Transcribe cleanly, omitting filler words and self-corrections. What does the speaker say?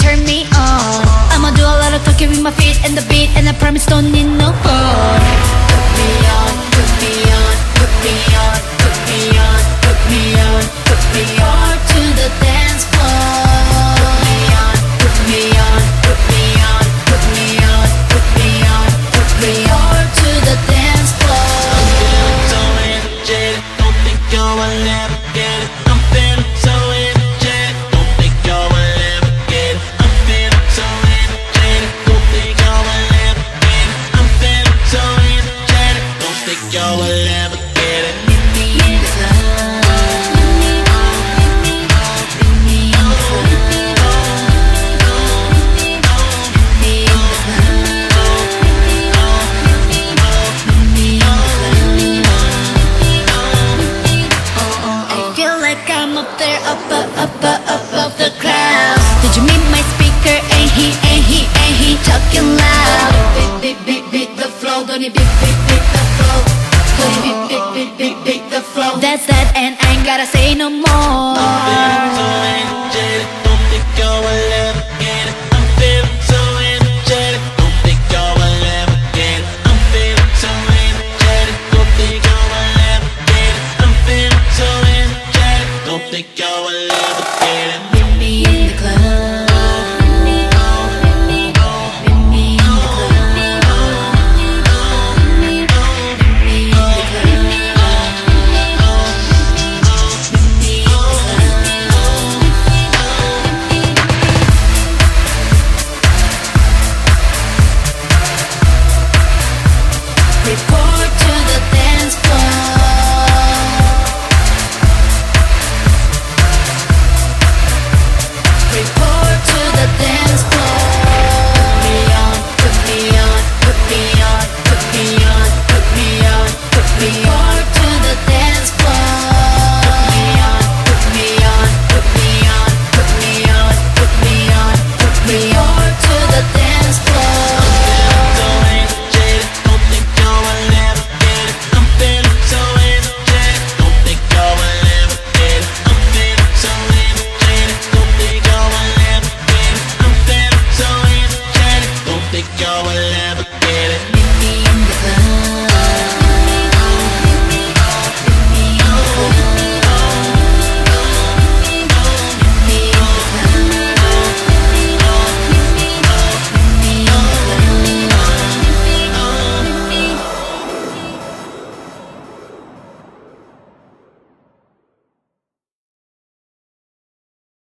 turn me on. I'ma do a lot of talking with my feet and the beat, and I promise don't need no phone. Put me on, put me on, put me on, put me on, put me on, put me on to the dance floor. Put me on, put me on, put me on, put me on, put me on to the dance floor. I'm feeling so energetic, don't think you will ever get it. I'm feeling so energetic, don't think you will ever get it. I'm feeling so energetic, don't think you will ever get it. I'm feeling so energetic, don't think you will ever get it. Meet me in the club. Meet me in the above the clouds. Did you meet my speaker? Ain't he talking loud? Beat the flow, don't it beat the flow? Don't it beat the flow? That's that, and I ain't gotta say no more.